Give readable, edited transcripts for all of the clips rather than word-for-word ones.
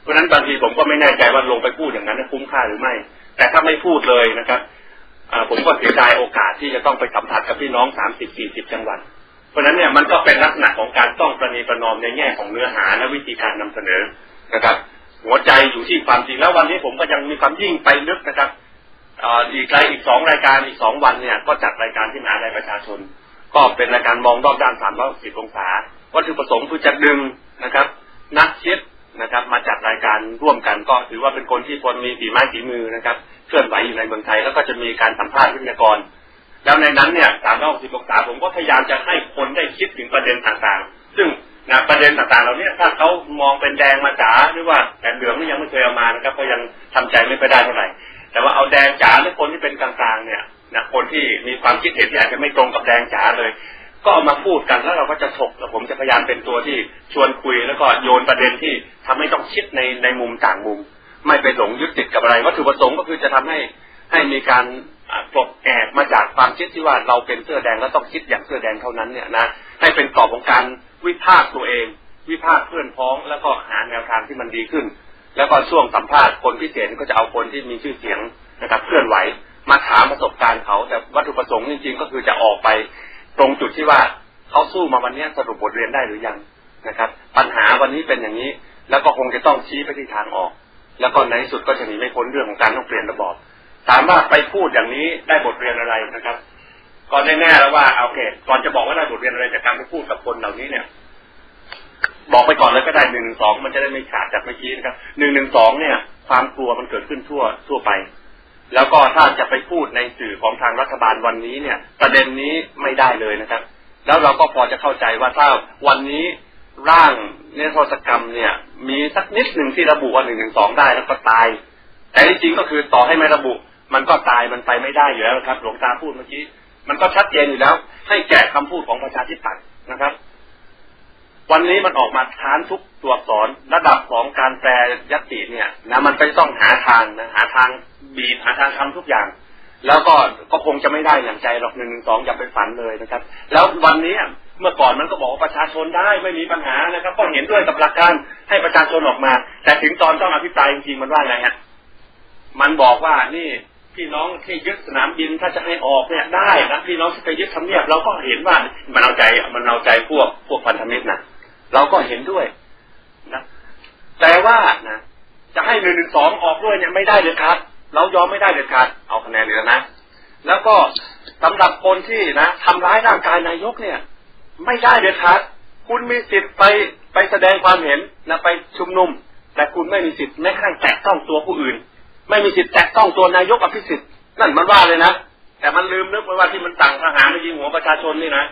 เพราะฉะนั้นบางทีผมก็ไม่แน่ใจว่าลงไปพูดอย่างนั้นคุ้มค่าหรือไม่แต่ถ้าไม่พูดเลยนะครับผมก็เสียดายโอกาสที่จะต้องไปสัมผัสกับพี่น้อง30-40 จังหวัดเพราะฉะนั้นเนี่ยมันก็เป็นลักษณะของการต้องประนีประนอมในแง่ของเนื้อหาและวิธีการนำเสนอนะครับหัวใจอยู่ที่ความจริงแล้ววันนี้ผมก็ยังมีความยิ่งไปลึกนะครับอีก2 รายการอีก2 วันเนี่ยก็จัดรายการที่มหาวิทยาลัยประชาชนก็เป็นรายการมองรอบด้าน360 องศาวัตถุประสงค์คือจะดึงนะครับนักคิดนะครับมาจัดรายการร่วมกันก็ถือว่าเป็นคนที่มีฝีไม้ฝีมือนะครับเคลื่อนไหวอยู่ในเมืองไทยแล้วก็จะมีการสัมภาษณ์วิทยากรแล้วในนั้นเนี่ย360 องศาผมก็พยายามจะให้คนได้คิดถึงประเด็นต่างๆซึ่งประเด็นต่างๆเหล่านี้ถ้าเขามองเป็นแดงมาจ๋าหรือว่าแต่เหลืองนี่ยังไม่เคยเอามานะครับก็ยังทำใจไม่ได้เท่าไหร่แต่ว่าเอาแดงจ๋าหรือคนที่เป็นกลางๆเนี่ยคนที่มีความคิดเห็นที่อาจจะไม่ตรงกับแดงจ๋าเลยก็เอามาพูดกันแล้วเราก็จะถกแล้วผมจะพยายามเป็นตัวที่ชวนคุยแล้วก็โยนประเด็นที่ทำให้ต้องคิดในมุมต่างมุมไม่ไปหลงยึดติดกับอะไรวัตถุประสงค์ก็คือจะทำให้มีการปลดแอกมาจากความคิดที่ว่าเราเป็นเสื้อแดงแล้วต้องคิดอย่างเสื้อแดงเท่านั้นเนี่ยนะให้เป็นกรอบของการวิพากษ์ตัวเองวิพากษ์เพื่อนพ้องแล้วก็หาแนวทางที่มันดีขึ้นแล้วก็ช่วงสัมภาษณ์คนพิเศษก็จะเอาคนที่มีชื่อเสียงนะครับเคลื่อนไหวมาถามประสบการณ์เขาแต่วัตถุประสงค์จริงๆก็คือจะออกไปตรงจุดที่ว่าเขาสู้มาวันนี้สรุปบทเรียนได้หรือยังนะครับปัญหาวันนี้เป็นอย่างนี้แล้วก็คงจะต้องชี้ไปที่ทางออกแล้วก็ในที่สุดก็จะหนีไม่พ้นเรื่องของการต้องเปลี่ยนระบอบถามว่าไปพูดอย่างนี้ได้บทเรียนอะไรนะครับก็แน่ๆแล้วว่าโอเคก่อนจะบอกว่าได้บทเรียนอะไรจากการไปพูดกับคนเหล่านี้เนี่ยบอกไปก่อนเลยก็ได้112มันจะได้ไม่ขาดจากเมื่อกี้นะครับ112เนี่ยความกลัวมันเกิดขึ้นทั่วไปแล้วก็ถ้าจะไปพูดในสื่อของทางรัฐบาลวันนี้เนี่ยประเด็นนี้ไม่ได้เลยนะครับแล้วเราก็พอจะเข้าใจว่าถ้าวันนี้ร่างนิรโทษกรรมเนี่ยมีสักนิดหนึ่งที่ระบุว่า112ได้แล้วก็ตายแต่จริงๆก็คือต่อให้ไม่ระบุมันก็ตายมันไปไม่ได้อยู่แล้วครับหลวงตาพูดเมื่อกี้มันก็ชัดเจนอยู่แล้วให้แกะคำพูดของประชาธิปัตย์นะครับวันนี้มันออกมาค้านทุกตัวอักษรระดับของการแปลญัตติเนี่ยนะมันก็ต้องหาทางหาทางบีบหาทางทำทุกอย่างแล้วก็คงจะไม่ได้อย่างใจหรอก112อย่าไปฝันเลยนะครับแล้ววันนี้เมื่อก่อนมันก็บอกว่าประชาชนได้ไม่มีปัญหานะครับก็เห็นด้วยกับหลักการให้ประชาชนออกมาแต่ถึงตอนต้องอภิปรายจริงๆมันว่าไงฮะมันบอกว่านี่พี่น้องที่ยึดสนามบินถ้าจะให้ออกเนี่ยได้นะพี่น้องที่ไปยึดทำเนียบเราก็เห็นว่ามันเอาใจพวกพันธมิตรนะเราก็เห็นด้วยนะแต่ว่านะจะให้112ออกด้วยเนี่ยไม่ได้เลยครับเรายอมไม่ได้เด็ดขาดเอาคะแนนเลยนะแล้วก็สำหรับคนที่นะทำร้ายร่างกายนายกเนี่ยไม่ได้เด็ดขาดคุณมีสิทธิ์ไปแสดงความเห็นนะไปชุมนุมแต่คุณไม่มีสิทธิ์แม้กระทั่งแตะต้องตัวผู้อื่นไม่มีสิทธิ์แตะต้องตัวนายกอภิสิทธิ์นั่นมันว่าเลยนะแต่มันลืมนึกไปว่าที่มันสั่งทหารมายิงหัวประชาชนนี่นะ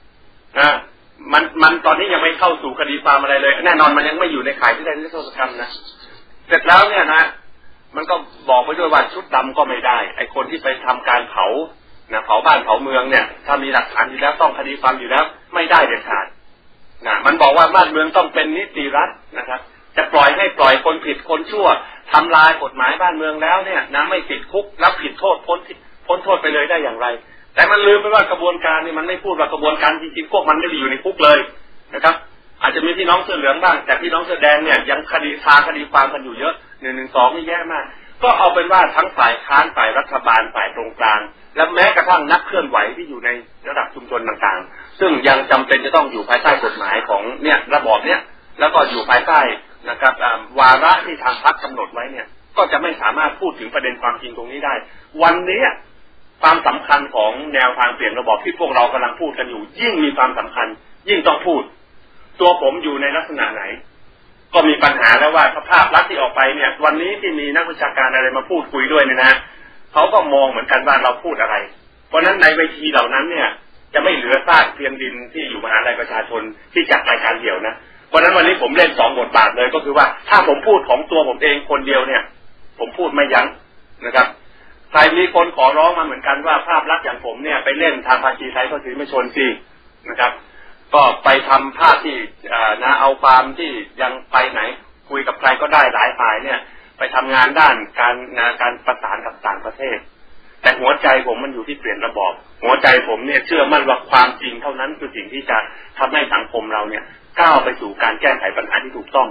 มันตอนนี้ยังไม่เข้าสู่คดีความอะไรเลยแน่นอนมันยังไม่อยู่ในข่ายที่ได้นิรโทษกรรมนะเสร็จแล้วเนี่ยนะมันก็บอกไปด้วยว่าชุดดำก็ไม่ได้ไอ้คนที่ไปทำการเผาบ้านเผาเมืองเนี่ยถ้ามีหลักฐานอยู่แล้วต้องคดีความอยู่แล้วไม่ได้เด็ดขาดมันบอกว่าบ้านเมืองต้องเป็นนิติรัฐนะครับจะปล่อยคนผิดคนชั่วทำลายกฎหมายบ้านเมืองแล้วเนี่ยนะไม่ติดคุกรับผิดโทษพ้นโทษไปเลยได้อย่างไรแต่มันลืมไปว่ากระบวนการนี่มันไม่พูดว่ากระบวนการจริงๆพวกมันไม่ได้อยู่ในคุกเลยนะครับอาจจะมีพี่น้องเสื้อเหลืองบ้างแต่พี่น้องเสื้อแดงเนี่ยยังคดีความกันอยู่เยอะ112นี่แย่มากก็เอาเป็นว่าทั้งฝ่ายค้านฝ่ายรัฐบาลฝ่ายตรงกลางและแม้กระทั่งนักเคลื่อนไหวที่อยู่ในระดับชุมชนต่างๆซึ่งยังจำเป็นจะต้องอยู่ภายใต้กฎหมายของเนี่ยระบอบเนี้ยแล้วก็อยู่ภายใต้นะครับวาระที่ทางพรรคกำหนดไว้เนี่ยก็จะไม่สามารถพูดถึงประเด็นความจริงตรงนี้ได้วันนี้ความสำคัญของแนวทางเปลี่ยนระบอบที่พวกเรากำลังพูดกันอยู่ยิ่งมีความสำคัญยิ่งต้องพูดตัวผมอยู่ในลักษณะไหนก็มีปัญหาแล้วว่าสภาพลักษณ์ที่ออกไปเนี่ยวันนี้ที่มีนักวิชาการอะไรมาพูดคุยด้วยเนี่ยนะเขาก็มองเหมือนกันว่าเราพูดอะไรเพราะฉะนั้นในเวทีเหล่านั้นเนี่ยจะไม่เหลือซากเพียงดินที่อยู่มหาวิทยาลัยประชาชนที่จัดรายการเดี่ยวนะเพราะฉะนั้นวันนี้ผมเล่น2 บทบาทเลยก็คือว่าถ้าผมพูดของตัวผมเองคนเดียวเนี่ยผมพูดไม่ยั้งนะครับใครมีคนขอร้องมาเหมือนกันว่าภาพลักษณ์อย่างผมเนี่ยไปเล่นทางภาคีไทยก็ถือไม่ชนสินะครับก็ไปทำภาพที่เอาความที่ยังไปไหนคุยกับใครก็ได้หลายฝ่ายเนี่ยไปทำงานด้านการประสานกับต่างประเทศแต่หัวใจผมมันอยู่ที่เปลี่ยนระบอบหัวใจผมเนี่ยเชื่อมั่นว่าความจริงเท่านั้นคือสิ่งที่จะทำให้สังคมเราเนี่ยก้าวไปสู่การแก้ไขปัญหาที่ถูกต้อง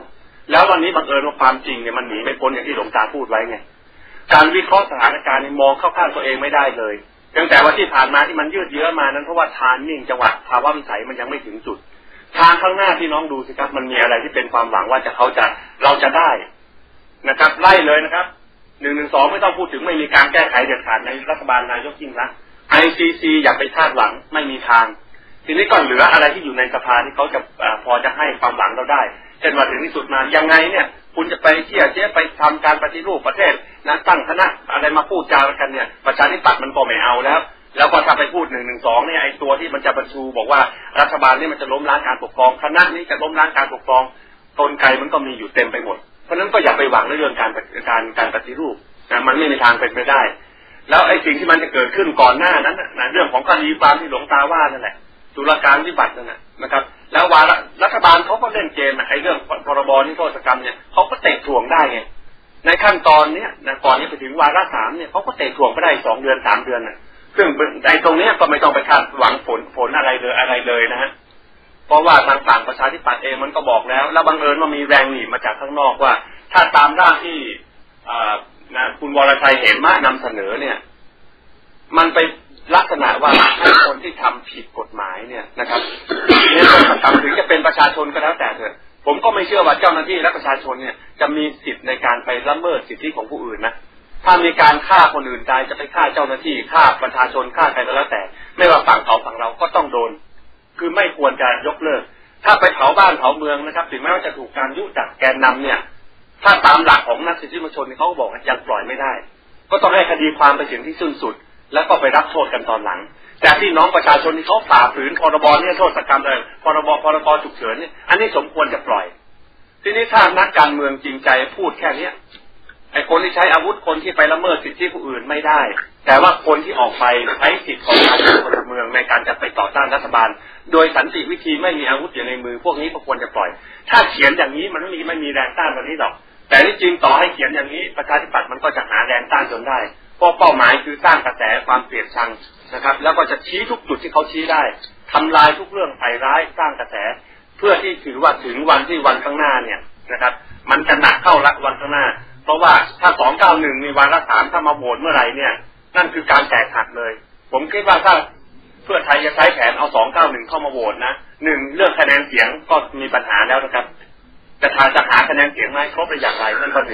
แล้ววันนี้บังเอิญว่าความจริงเนี่ยมันหนีไม่พ้นอย่างที่หลวงตาพูดไว้ไงการวิเคราะห์สถานการณ์มองเข้าข้างตัวเองไม่ได้เลยเพียงแต่ว่าที่ผ่านมาที่มันยืดเยื้อมานั้นเพราะว่าทานนิ่งจังหวะภาวะวิสัยมันยังไม่ถึงจุดทางข้างหน้าที่น้องดูสิครับมันมีอะไรที่เป็นความหวังว่าเราจะได้นะครับไล่เลยนะครับ112ไม่ต้องพูดถึงไม่มีการแก้ไขเด็ดขาดในรัฐบาลนายกยิ่งรักษณ์ ICC อย่าไปคาดหวังไม่มีทางทีนี้ก็เหลืออะไรที่อยู่ในสภาที่เขาจะพอจะให้ความหวังเราได้เช่นว่าถึงที่สุดมายังไงเนี่ยคุณจะไปเที่ยวเจ๊ไปทำการปฏิรูปประเทศนะตั้งคณะอะไรมาพูดจากันเนี่ยประชาธิปัตย์มันก็ไม่เอาแล้วก็ถ้าไปพูด112เนี่ยไอ้ตัวที่มันจะบรรจุบอกว่ารัฐบาลนี่มันจะล้มล้างการปกครองคณะนี้จะล้มล้างการปกครองกลไกมันก็มีอยู่เต็มไปหมดเพราะนั้นก็อย่าไปหวังในเรื่องการปฏิรูปนะมันไม่มีทางเป็นไปได้แล้วไอ้สิ่งที่มันจะเกิดขึ้นก่อนหน้านั้นนะเรื่องของคดีความที่หลวงตาว่านั่นแหละตุลาการวิบัตินั่นนะครับแล้วรัฐบาลเขาก็เล่นเกมไอ้เรื่องพรบนิรโทษกรรมเนี่ยเขาก็เตะถ่วงได้ไงในขั้นตอนเนี้ยนะก่อนที่ไปถึงวาระ3เนี่ยเขาก็เตะถ่วงไปได้2 เดือน 3 เดือนนะซึ่งไอ้ตรงนี้ก็ไม่ต้องไปคาดหวังผลอะไรเลยนะฮะเพราะว่าทางฝั่งประชาธิปัตย์เองมันก็บอกแล้วบังเอิญว่ามีแรงหนีมาจากข้างนอกว่าถ้าตามร่างที่คุณวรชัยเหมมานำเสนอเนี่ยมันไปลักษณะว่าให้คนที่ทำผิดกฎหมายเนี่ยนะครับเนี่ยทำถึงจะเป็นประชาชนก็แล้วแต่เถอะผมก็ไม่เชื่อว่าเจ้าหน้าที่และประชาชนเนี่ยจะมีสิทธิ์ในการไปละเมิดสิทธิของผู้อื่นนะถ้ามีการฆ่าคนอื่นตายจะไปฆ่าเจ้าหน้าที่ฆ่าประชาชนฆ่าใครก็แล้วแต่ไม่ว่าฝั่งเขาฝั่งเราก็ต้องโดนคือไม่ควรจะยกเลิกถ้าไปเผาบ้านเผาเมืองนะครับถึงแม้ว่าจะถูกการยุจากแกนนำเนี่ยถ้าตามหลักของนักสิทธิมนุษยชนเขาก็บอกยังปล่อยไม่ได้ก็ต้องให้คดีความไปถึงที่สิ้นสุดแล้วก็ไปรับโทษกันตอนหลังแต่ที่น้องประชาชนที่เขาฝ่าฝืนพรบเนี่ยโทษกรรมพรบฉุกเฉินเนี่ยอันนี้สมควรจะปล่อยทีนี้ถ้านักการเมืองจริงใจพูดแค่นี้ไอ้คนที่ใช้อาวุธคนที่ไปละเมิดสิทธิผู้อื่นไม่ได้แต่ว่าคนที่ออกไปใช้สิทธิของการเป็นพลเมืองในการจะไปต่อต้านรัฐบาลโดยสันติวิธีไม่มีอาวุธอยู่ในมือพวกนี้ก็ควรจะปล่อยถ้าเขียนอย่างนี้มันไม่มีแรงต้านแบบนี้หรอกแต่ที่จริงต่อให้เขียนอย่างนี้ประชาธิปัตย์มันก็จะหาแรงต้านจนได้เพราะเป้าหมายคือสร้างกระแสความเกลียดชังนะครับแล้วก็จะชี้ทุกจุดที่เขาชี้ได้ทำลายทุกเรื่องใส่ร้ายสร้างกระแสเพื่อที่ถือว่าถึงวันข้างหน้าเนี่ยนะครับมันจะหนักเข้าละวันข้างหน้าเพราะว่าถ้า291มีวาระ3ถ้ามาโหวตเมื่อไหร่เนี่ยนั่นคือการแตกหักเลยผมคิดว่าถ้าเพื่อไทยจะใช้แผนเอา291เข้ามาโหวตนะ1เรื่องคะแนนเสียงก็มีปัญหาแล้วนะครับจะหาคะแนนเสียงไม่ครบได้อย่างไรนั่นก็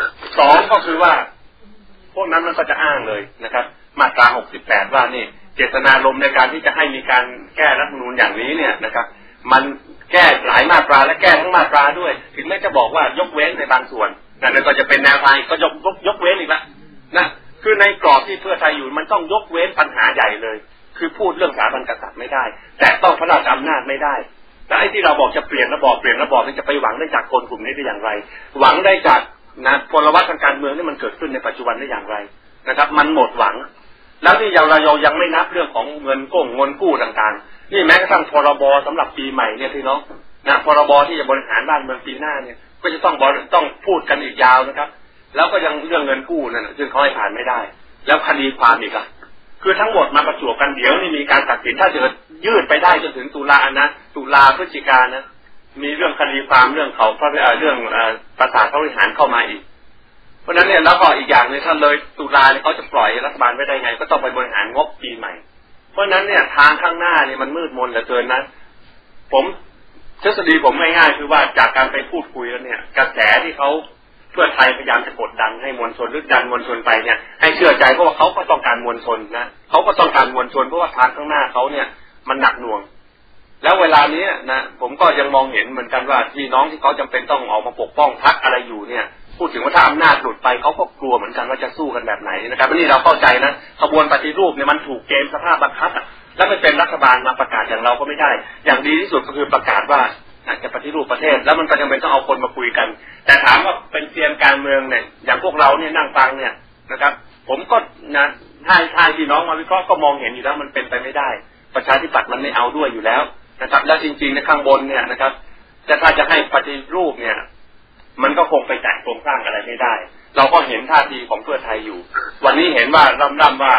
1 2ก็คือว่าพวกนั้นมันก็จะอ้างเลยนะครับมาตรา68ว่านี่เจตนารมณ์ในการที่จะให้มีการแก้รัฐธรรมนูญอย่างนี้เนี่ยนะครับมันแก้หลายมาตราและแก้ทั้งมาตราด้วยถึงแม้จะบอกว่ายกเว้นในบางส่วนนั่นก็จะเป็นแนวทางก็ยกเว้นอีกแล้วนะคือในกรอบที่เพื่อไทยอยู่มันต้องยกเว้นปัญหาใหญ่เลยคือพูดเรื่องสถาบันกษัตริย์ไม่ได้แต่ต้องพระราชอำนาจไม่ได้และไอ้ที่เราบอกจะเปลี่ยนระบอบนี่จะไปหวังได้จากคนกลุ่มนี้ได้อย่างไรหวังได้จากนะพลวัตทางการเมืองที่มันเกิดขึ้นในปัจจุบันได้อย่างไรนะครับมันหมดหวังแล้วที่เรายังไม่นับเรื่องของเงินกู้ต่างๆนี่แม้กระทั่งพรบสำหรับปีใหม่เนี่ยพี่น้องนะพรบที่จะบริหารบ้านเมืองปีหน้าเนี่ยก็จะต้องพูดกันอีกยาวนะครับแล้วก็ยังเรื่องเงินกู้นั่นซึ่งเขาให้ผ่านไม่ได้แล้วคดีความอีกอะคือทั้งหมดมาประจวบกันเดี๋ยวนี่มีการตัดสินถ้าจะยืดไปได้จนถึงตุลาพฤศจิกายนนะมีเรื่องคดีความเรื่องเขาเรื่องประสาทบริหารเข้ามาอีกเพราะนั้นเนี่ยแล้วก็อีกอย่างนึงถ้าเลยตุลาเนี่ยเขาจะปล่อยรัฐบาลไว้ได้ไงก็ต้องไปบริหารงบปีใหม่เพราะนั้นเนี่ยทางข้างหน้าเนี่ยมันมืดมนเหลือเกินนะทฤษฎีผมง่ายๆคือว่าจากการไปพูดคุยแล้วเนี่ยกระแสที่เขาเพื่อไทยพยายามจะกดดันให้มวลชนหรือดันมวลชนไปเนี่ยให้เชื่อใจเพราะว่าเขาก็ต้องการมวลชนนะเขาก็ต้องการมวลชนเพราะว่าทางข้างหน้าเขาเนี่ยมันหนักหน่วงแล้วเวลานี้นะผมก็ยังมองเห็นเหมือนกันว่าพี่น้องที่เขาจำเป็นต้องออกมาปกป้องพรรคอะไรอยู่เนี่ยพูดถึงว่าถ้าอำนาจหลุดไปเขาก็กลัวเหมือนกันว่าจะสู้กันแบบไหนนะครับนี่เราเข้าใจนะขบวนปฏิรูปเนี่ยมันถูกเกมสภาพบังคับแล้วไม่เป็นรัฐบาลมาประกาศอย่างเราก็ไม่ได้อย่างดีที่สุดก็คือประกาศว่าจะปฏิรูปประเทศแล้วมันก็จำเป็นต้องเอาคนมาคุยกันแต่ถามว่าเป็นเซียนการเมืองเนี่ยอย่างพวกเราเนี่ยนั่งฟังเนี่ยนะครับผมก็นะถ้าพี่น้องมาวิเคราะห์ก็มองเห็นอยู่แล้วมันเป็นไปไม่ได้ประชาธิปัตย์มันไม่เอาด้วยอยู่แล้วนะครับแล้วจริงๆในข้างบนเนี่ยนะครับถ้าจะให้ปฏิรูปเนี่ยมันก็คงไปแตะโครงสร้างอะไรไม่ได้เราก็เห็นท่าทีของเพื่อไทยอยู่วันนี้เห็นว่าร่ำว่า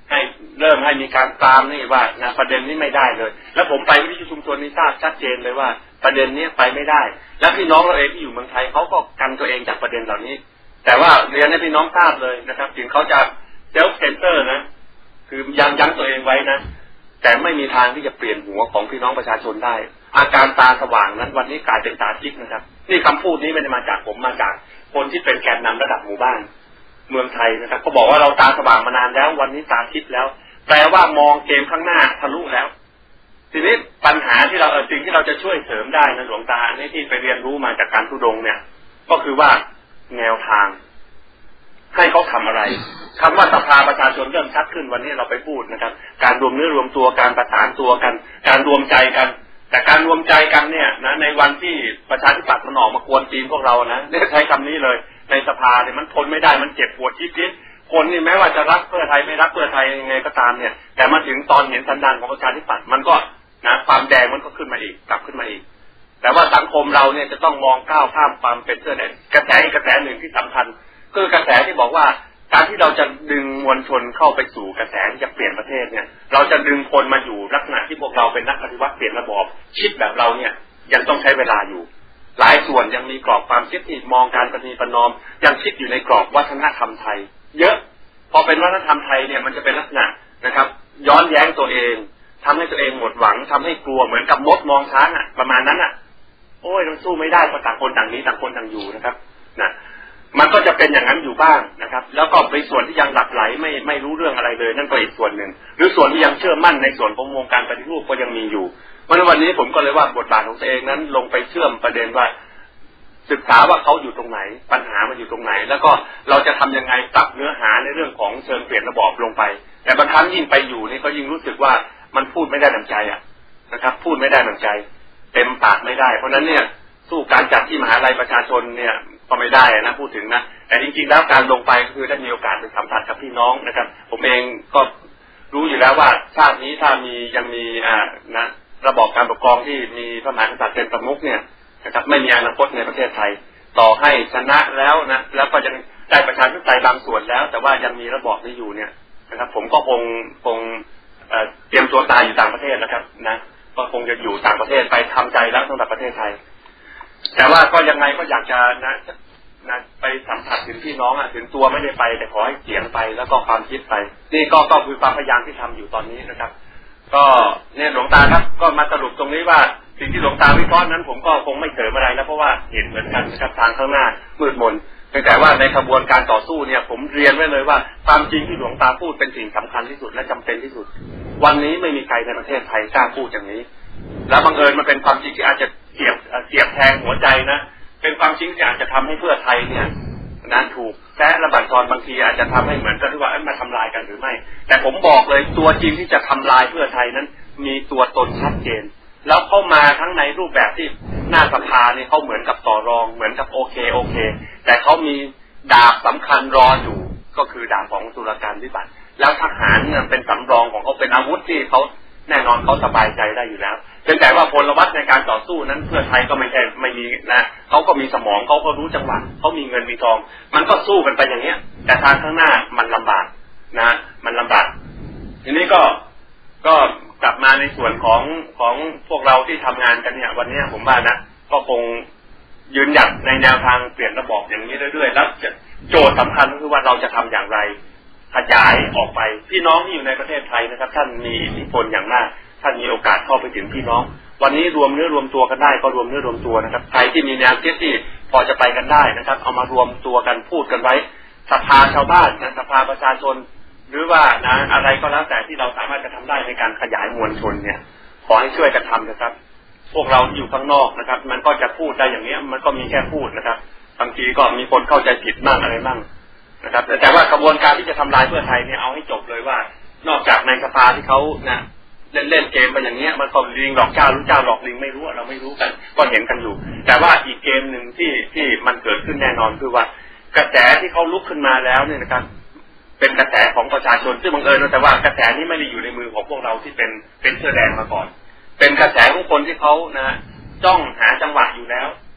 ให้เริ่มให้มีการตามนี่ว่านะประเด็นนี้ไม่ได้เลยแล้วผมไปวิทยุชุมชนนี้ทราบชัดเจนเลยว่าประเด็นนี้ไปไม่ได้และพี่น้องเราเองที่อยู่เมืองไทยเขาก็กันตัวเองจากประเด็นเหล่านี้แต่ว่าเรียนให้พี่น้องทราบเลยนะครับถึงเขาจะเซลฟ์เซนเตอร์นะคือยั้งตัวเองไว้นะแต่ไม่มีทางที่จะเปลี่ยนหัวของพี่น้องประชาชนได้อาการตาสว่างนั้นวันนี้กลายเป็นตาทิพย์นะครับนี่คำพูดนี้ไม่ได้มาจากผมมาจากคนที่เป็นแกนนำระดับหมู่บ้านเมืองไทยนะครับเขาบอกว่าเราตาสว่างมานานแล้ววันนี้ตาทิพย์แล้วแปลว่ามองเกมข้างหน้าทะลุแล้วทีนี้ปัญหาที่เราสิ่งที่เราจะช่วยเสริมได้นะหลวงตาในที่ไปเรียนรู้มาจากการทุดงเนี่ยก็คือว่าแนวทางให้เขาทำอะไรคำว่าสภาประชาชนเริ่มชัดขึ้นวันนี้เราไปพูดนะครับการรวมเนื้อรวมตัวการประสานตัวกันการรวมใจกันแต่การรวมใจกันเนี่ยนะในวันที่ประชาธิปัตย์มันออกมากวนตีนพวกเรานะได้ใช้คำนี้เลยในสภาเนี่ยมันทนไม่ได้มันเจ็บปวดจี๊ดๆคนนี่แม้ว่าจะรักเพื่อไทยไม่รักเพื่อไทยยังไงก็ตามเนี่ยแต่มาถึงตอนเห็นสันดานของประชาธิปัตย์มันก็นะความแดงมันก็ขึ้นมาอีกกลับขึ้นมาอีกแต่ว่าสังคมเราเนี่ยจะต้องมองก้าวข้ามความเป็นเสื้อแดงกระแสหนึ่งที่สำคัญคือกระแสที่บอกว่าการที่เราจะดึงมวลชนเข้าไปสู่กระแสที่จะเปลี่ยนประเทศเนี่ยเราจะดึงคนมาอยู่ลักษณะที่พวกเราเป็นนักปฏิวัติเปลี่ยนระบอบคิดแบบเราเนี่ยยังต้องใช้เวลาอยู่หลายส่วนยังมีกรอบความคิดที่มองการปฏิบัตินอมยังคิดอยู่ในกรอบวัฒนธรรมไทยเยอะพอเป็นวัฒนธรรมไทยเนี่ยมันจะเป็นลักษณะนะครับย้อนแย้งตัวเองทำให้ตัวเองหมดหวังทำให้กลัวเหมือนกับมดมองช้างอ่ะประมาณนั้นอ่ะโอ้ยเราสู้ไม่ได้เพราะต่างคนต่างนี้ต่างคนต่างอยู่นะครับนะมันก็จะเป็นอย่างนั้นอยู่บ้างนะครับแล้วก็ในส่วนที่ยังหลับไหลไม่รู้เรื่องอะไรเลยนั่นก็อีกส่วนหนึ่งหรือส่วนที่ยังเชื่อมั่นในส่วนของวงการปฏิรูปก็ยังมีอยู่วันนี้ผมก็เลยว่าบทบาทของตัวเองนั้นลงไปเชื่อมประเด็นว่าศึกษาว่าเขาอยู่ตรงไหนปัญหามันอยู่ตรงไหนแล้วก็เราจะทำยังไงปรับเนื้อหาในเรื่องของเชิงเปลี่ยนระบอบลงไปแต่บางครั้งยิ่งไปอยู่นี่ก็ยิ่งรู้สึกว่ามันพูดไม่ได้ดังใจอ่ะนะครับพูดไม่ได้ดังใจเต็มปากไม่ได้เพราะนั้นเนี่ยสู้การจัดที่มหาลัยประชาชนเนี่ยก็ไม่ได้นะพูดถึงนะแต่จริงๆแล้วการลงไปคือได้มีโอกาสไปสัมผัสกับพี่น้องนะครับผมเองก็รู้อยู่แล้วว่าชาตินี้ถ้ามียังมีนะระบอบการปกครองที่มีพระมหากษัตริย์เป็นประมุขเนี่ยนะครับไม่มีอนาคตในประเทศไทยต่อให้ชนะแล้วนะแล้วก็ยังได้ประชาธิปไตยบางส่วนแล้วแต่ว่ายังมีระบอบนี้อยู่เนี่ยนะครับผมก็คงเตรียมตัวตายอยู่ต่างประเทศนะครับนะก็คงจะอยู่ต่างประเทศไปทำใจแล้วสำหรับประเทศไทยแต่ว่าก็ยังไงก็อยากจะนะไปสัมผัสถึงพี่น้องถึงตัวไม่ได้ไปแต่ขอให้เสียงไปแล้วก็ความคิดไปนี่ก็คือความพยายามที่ทำอยู่ตอนนี้นะครับก็เนี่ยหลวงตาครับก็มาสรุปตรงนี้ว่าสิ่งที่หลวงตาวิเคราะห์นั้นผมก็คงไม่เสริมอะไรแล้วเพราะว่าเห็นเหมือนกันนะครับทางข้างหน้ามืดมนแต่ว่าในกระบวนการต่อสู้เนี่ยผมเรียนไว้เลยว่าความจริงที่หลวงตาพูดเป็นสิ่งสำคัญที่สุดและจำเป็นที่สุดวันนี้ไม่มีใครในประเทศไทยกล้าพูดอย่างนี้แล้วบังเอิญมันเป็นความจริงที่อาจจะเสียบแทงหัวใจนะเป็นความจริงที่อาจจะทำให้เพื่อไทยเนี่ยนั้นถูกแซะระบาดซอนบางทีอาจจะทำให้เหมือนกันที่ว่ามาทำลายกันหรือไม่แต่ผมบอกเลยตัวจริงที่จะทำลายเพื่อไทยนั้นมีตัวตนชัดเจนแล้วเข้ามาทั้งในรูปแบบที่หน้าสภาเนี่ยเขาเหมือนกับต่อรองเหมือนกับโอเคแต่เขามีดาบสำคัญรออยู่ก็คือดาบของตุลาการวิบัติแล้วทหารเนี่ยเป็นสำรองของเขาเป็นอาวุธที่เขาแน่นอนเขาสบายใจได้อยู่แล้วแต่ว่าพลวัตในการต่อสู้นั้นเพื่อไทยก็ไม่มีนะเขาก็มีสมองเขาก็รู้จังหวะเขามีเงินมีทองมันก็สู้กันไปอย่างเนี้ยแต่ทางข้างหน้ามันลำบากนะมันลำบากทีนี้ก็กลับมาในส่วนของพวกเราที่ทำงานกันเนี่ยวันนี้ผมว่านะก็คงยืนหยัดในแนวทางเปลี่ยนระบอบอย่างนี้เรื่อยๆแล้วโจทย์สำคัญก็คือว่าเราจะทำอย่างไรขยายออกไปพี่น้องที่อยู่ในประเทศไทยนะครับท่านมีอิทธิพลอย่างมากท่านมีโอกาสเข้าไปถึงพี่น้องวันนี้รวมเนื้อรวมตัวกันได้ก็รวมเนื้อรวมตัวนะครับใครที่มีแนวคิดที่พอจะไปกันได้นะครับเอามารวมตัวกันพูดกันไว้สภาชาวบ้านนะสภาประชาชนหรือว่านะอะไรก็แล้วแต่ที่เราสามารถจะทำได้ในการขยายมวลชนเนี่ยขอให้ช่วยกันทำนะครับพวกเราอยู่ข้างนอกนะครับมันก็จะพูดได้อย่างนี้มันก็มีแค่พูดนะครับบางทีก็มีคนเข้าใจผิดบ้างอะไรบ้างนะครับแต่ว่ากระบวนการที่จะทำลายเพื่อไทยเนี่ยเอาให้จบเลยว่านอกจากในสภาที่เขานะเล่นเกมไปอย่างเงี้ยมันก็ลิงหลอกเจ้ารู้เจ้าหลอกลิงไม่รู้เราไม่รู้กันก็เห็นกันอยู่แต่ว่าอีกเกมหนึ่งที่มันเกิดขึ้นแน่นอนคือว่ากระแสที่เขาลุกขึ้นมาแล้วเนี่ยนะครับเป็นกระแสของประชาชนซึ่งบังเอิญแต่ว่ากระแสนี้ไม่ได้อยู่ในมือของพวกเราที่เป็นเสื้อแดงมาก่อนเป็นกระแสของคนที่เขานะจ้องหาจังหวะอยู่แล้ว